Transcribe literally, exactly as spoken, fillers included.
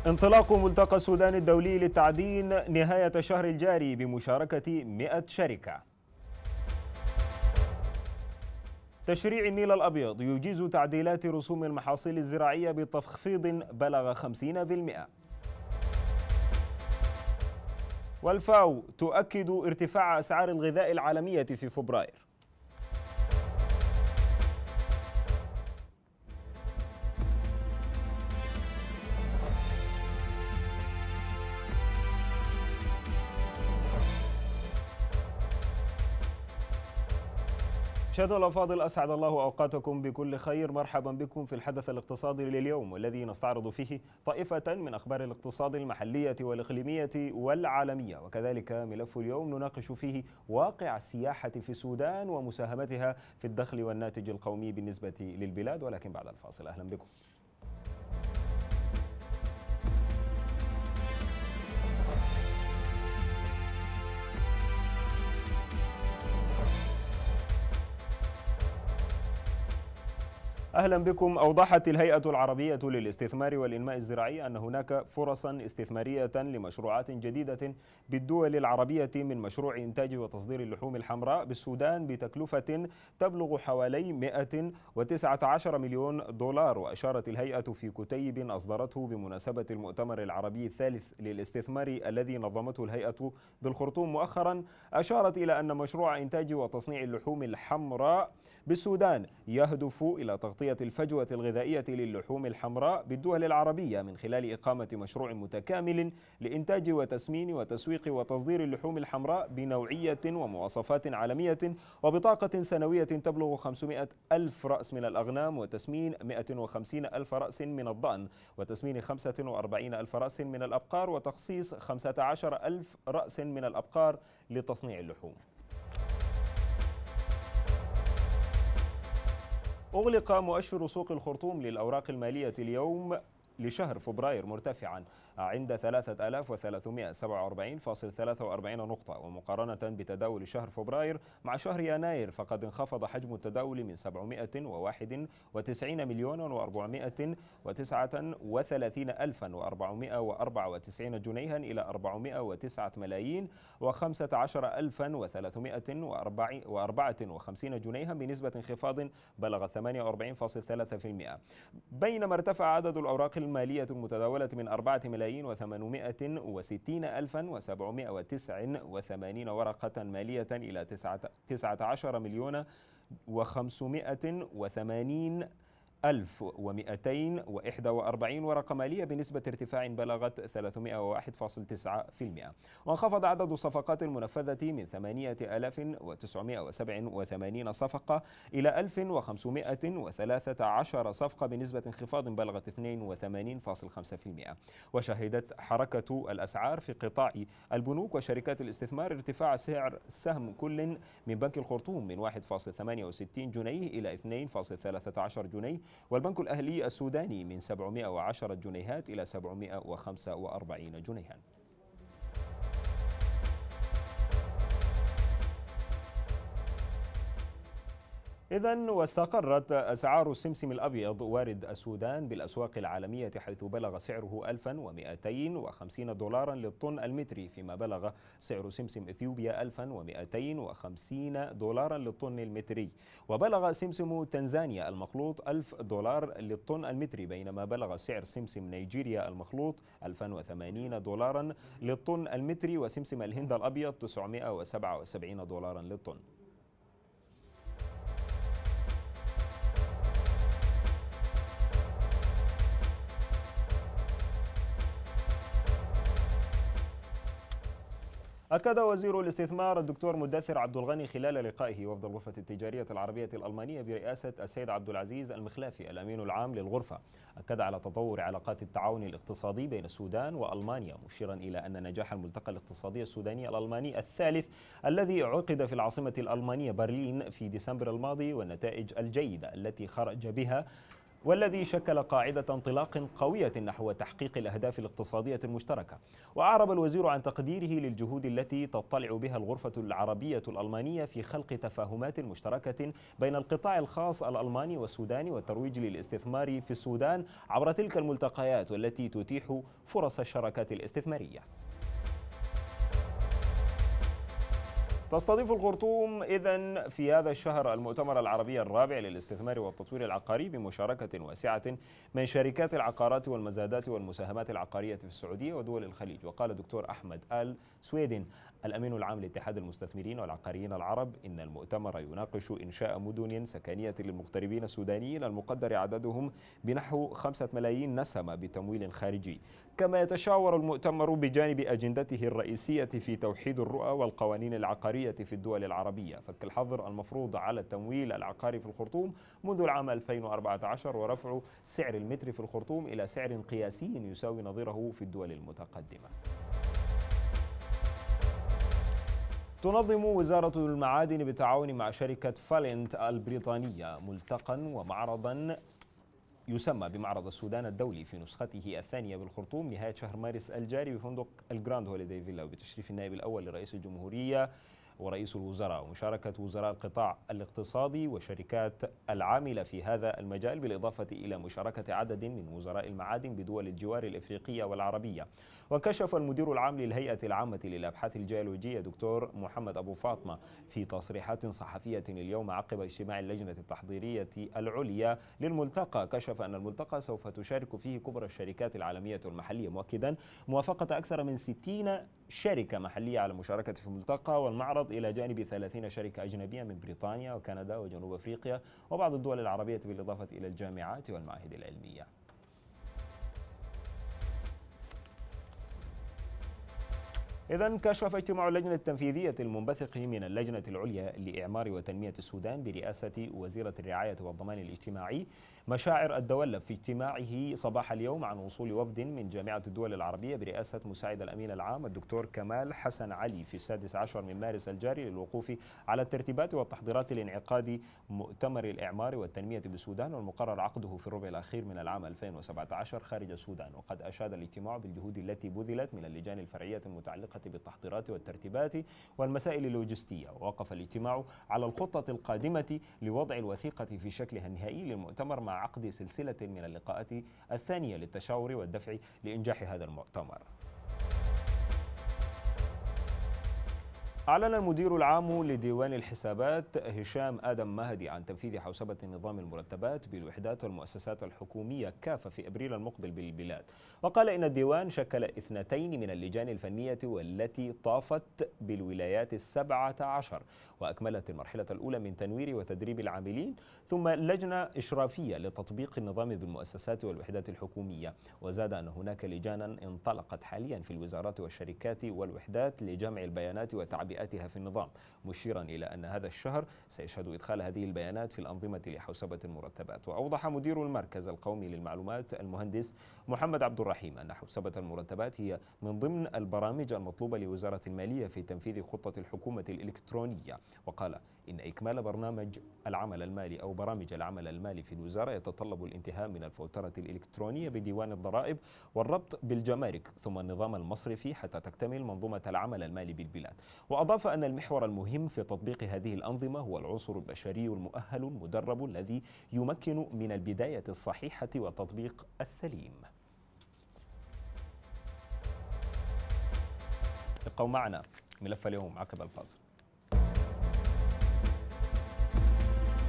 انطلاق ملتقى السودان الدولي للتعدين نهاية الشهر الجاري بمشاركة مئة شركة. تشريع النيل الأبيض يجيز تعديلات رسوم المحاصيل الزراعية بتخفيض بلغ خمسين بالمئة. والفاو تؤكد ارتفاع أسعار الغذاء العالمية في فبراير. مشاهدينا الأفاضل، أسعد الله أوقاتكم بكل خير. مرحبا بكم في الحدث الاقتصادي لليوم، والذي نستعرض فيه طائفة من أخبار الاقتصاد المحلية والإقليمية والعالمية، وكذلك ملف اليوم نناقش فيه واقع السياحة في السودان ومساهمتها في الدخل والناتج القومي بالنسبة للبلاد، ولكن بعد الفاصل. أهلا بكم. أهلا بكم. أوضحت الهيئة العربية للاستثمار والإنماء الزراعي أن هناك فرصا استثمارية لمشروعات جديدة بالدول العربية من مشروع إنتاج وتصدير اللحوم الحمراء بالسودان بتكلفة تبلغ حوالي مئة وتسعة عشر مليون دولار. وأشارت الهيئة في كتيب أصدرته بمناسبة المؤتمر العربي الثالث للاستثمار الذي نظمته الهيئة بالخرطوم مؤخرا، أشارت إلى أن مشروع إنتاج وتصنيع اللحوم الحمراء بالسودان يهدف إلى تغطية الفجوة الغذائية للحوم الحمراء بالدول العربية من خلال إقامة مشروع متكامل لإنتاج وتسمين وتسويق وتصدير اللحوم الحمراء بنوعية ومواصفات عالمية، وبطاقة سنوية تبلغ خمسمئة ألف رأس من الأغنام، وتسمين مئة وخمسين ألف رأس من الضأن، وتسمين خمسة وأربعين ألف رأس من الأبقار، وتخصيص خمسة عشر ألف رأس من الأبقار لتصنيع اللحوم. أغلق مؤشر سوق الخرطوم للأوراق المالية اليوم لشهر فبراير مرتفعا عند ثلاثة آلاف وثلاثمئة وسبعة وأربعين فاصلة ثلاثة وأربعين نقطة، ومقارنة بتداول شهر فبراير مع شهر يناير فقد انخفض حجم التداول من سبعمئة وواحد وتسعين مليون وأربعمئة وتسعة وثلاثين ألفا وأربعمئة وأربعة وتسعين جنيها إلى أربعمئة وتسعة ملايين وخمسة عشر ألفا وثلاثمئة وأربعة وخمسين جنيها بنسبة انخفاض بلغ ثمانية وأربعين فاصلة ثلاثة بالمئة، بينما ارتفع عدد الأوراق المالية المتداولة من أربعة ملايين وثمانمئة وستين ألفا وسبعمئة وتسعة وثمانين ورقة مالية إلى تسعة عشر مليون وخمسمئة وثمانين ألف ومئتين وواحد وأربعين ورقة مالية بنسبة ارتفاع بلغت ثلاثمئة وواحد فاصلة تسعة بالمئة، وانخفض عدد الصفقات المنفذة من ثمانية آلاف وتسعمئة وسبعة وثمانين صفقة إلى ألف وخمسمئة وثلاثة عشر صفقة بنسبة انخفاض بلغت اثنين وثمانين فاصلة خمسة بالمئة. وشهدت حركة الأسعار في قطاع البنوك وشركات الاستثمار ارتفاع سعر سهم كل من بنك الخرطوم من واحد فاصلة ثمانية وستين جنيه إلى اثنين فاصلة ثلاثة عشر جنيه، والبنك الأهلي السوداني من سبعمئة وعشرة جنيهات إلى سبعمئة وخمسة وأربعين جنيها. إذن واستقرت أسعار السمسم الأبيض وارد السودان بالأسواق العالمية، حيث بلغ سعره ألفا ومئتين وخمسين دولارا للطن المتري، فيما بلغ سعر سمسم إثيوبيا ألفا ومئتين وخمسين دولارا للطن المتري، وبلغ سمسم تنزانيا المخلوط ألف دولار للطن المتري، بينما بلغ سعر سمسم نيجيريا المخلوط ألفا وثمانين دولارا للطن المتري، وسمسم الهند الأبيض تسعمئة وسبعة وسبعين دولارا للطن. أكد وزير الاستثمار الدكتور مدثر عبد الغني خلال لقائه وفد الغرفة التجارية العربية الألمانية برئاسة السيد عبد العزيز المخلافي الأمين العام للغرفة، أكد على تطور علاقات التعاون الاقتصادي بين السودان وألمانيا، مشيرا إلى أن نجاح الملتقى الاقتصادي السوداني الألماني الثالث الذي عقد في العاصمة الألمانية برلين في ديسمبر الماضي والنتائج الجيدة التي خرج بها والذي شكل قاعدة انطلاق قوية نحو تحقيق الأهداف الاقتصادية المشتركة. وأعرب الوزير عن تقديره للجهود التي تطلع بها الغرفة العربية الألمانية في خلق تفاهمات مشتركة بين القطاع الخاص الألماني والسوداني والترويج للاستثمار في السودان عبر تلك الملتقيات، والتي تتيح فرص الشراكات الاستثمارية. تستضيف الخرطوم إذن في هذا الشهر المؤتمر العربي الرابع للاستثمار والتطوير العقاري بمشاركة واسعة من شركات العقارات والمزادات والمساهمات العقارية في السعودية ودول الخليج. وقال الدكتور أحمد آل سويدن الأمين العام لاتحاد المستثمرين والعقاريين العرب إن المؤتمر يناقش إنشاء مدن سكنية للمغتربين السودانيين المقدر عددهم بنحو خمسة ملايين نسمة بتمويل خارجي. كما يتشاور المؤتمر بجانب أجندته الرئيسية في توحيد الرؤى والقوانين العقارية في الدول العربية فك الحظر المفروض على التمويل العقاري في الخرطوم منذ العام ألفين وأربعة عشر ورفع سعر المتر في الخرطوم إلى سعر قياسي يساوي نظيره في الدول المتقدمة. تنظم وزارة المعادن بالتعاون مع شركة فالنت البريطانية ملتقى ومعرضا يسمى بمعرض السودان الدولي في نسخته الثانية بالخرطوم نهاية شهر مارس الجاري بفندق الجراند هوليداي فيلا وبتشريف النائب الأول لرئيس الجمهورية ورئيس الوزراء ومشاركة وزراء القطاع الاقتصادي وشركات العاملة في هذا المجال، بالإضافة إلى مشاركة عدد من وزراء المعادن بدول الجوار الإفريقية والعربية. وكشف المدير العام للهيئة العامة للأبحاث الجيولوجية دكتور محمد أبو فاطمة في تصريحات صحفية اليوم عقب اجتماع اللجنة التحضيرية العليا للملتقى، كشف أن الملتقى سوف تشارك فيه كبرى الشركات العالمية والمحلية، مؤكدا موافقة أكثر من ستين شركة محلية على المشاركة في الملتقى والمعرض إلى جانب ثلاثين شركة أجنبية من بريطانيا وكندا وجنوب أفريقيا وبعض الدول العربية، بالإضافة إلى الجامعات والمعاهد العلمية. إذن كشف اجتماع اللجنة التنفيذية المنبثق من اللجنة العليا لإعمار وتنمية السودان برئاسة وزيرة الرعاية والضمان الاجتماعي مشاعر الدولب في اجتماعه صباح اليوم عن وصول وفد من جامعة الدول العربية برئاسة مساعد الأمين العام الدكتور كمال حسن علي في السادس عشر من مارس الجاري للوقوف على الترتيبات والتحضيرات لانعقاد مؤتمر الإعمار والتنمية بالسودان والمقرر عقده في الربع الأخير من العام ألفين وسبعة عشر خارج السودان. وقد أشاد الاجتماع بالجهود التي بذلت من اللجان الفرعية المتعلقة بالتحضيرات والترتيبات والمسائل اللوجستية. ووقف الاجتماع على الخطة القادمة لوضع الوثيقة في شكلها النهائي للمؤتمر مع عقد سلسلة من اللقاءات الثانية للتشاور والدفع لإنجاح هذا المؤتمر. أعلن المدير العام لديوان الحسابات هشام آدم مهدي عن تنفيذ حوسبة نظام المرتبات بالوحدات والمؤسسات الحكومية كافة في أبريل المقبل بالبلاد. وقال إن الديوان شكل اثنتين من اللجان الفنية والتي طافت بالولايات السبعة عشر وأكملت المرحلة الأولى من تنوير وتدريب العاملين، ثم لجنة إشرافية لتطبيق النظام بالمؤسسات والوحدات الحكومية. وزاد أن هناك لجانا انطلقت حاليا في الوزارات والشركات والوحدات لجمع البيانات وتعبئتها في النظام، مشيرا إلى أن هذا الشهر سيشهد إدخال هذه البيانات في الأنظمة لحوسبة المرتبات. وأوضح مدير المركز القومي للمعلومات المهندس محمد عبد الرحيم أن حوسبة المرتبات هي من ضمن البرامج المطلوبة لوزارة المالية في تنفيذ خطة الحكومة الإلكترونية. وقال إن إكمال برنامج العمل المالي أو برامج العمل المالي في الوزارة يتطلب الانتهاء من الفوترة الإلكترونية بديوان الضرائب والربط بالجمارك ثم النظام المصرفي حتى تكتمل منظومة العمل المالي بالبلاد. وأضاف أن المحور المهم في تطبيق هذه الأنظمة هو العنصر البشري المؤهل المدرب الذي يمكن من البداية الصحيحة والتطبيق السليم. ابقوا معنا، ملف اليوم عقب الفاصل.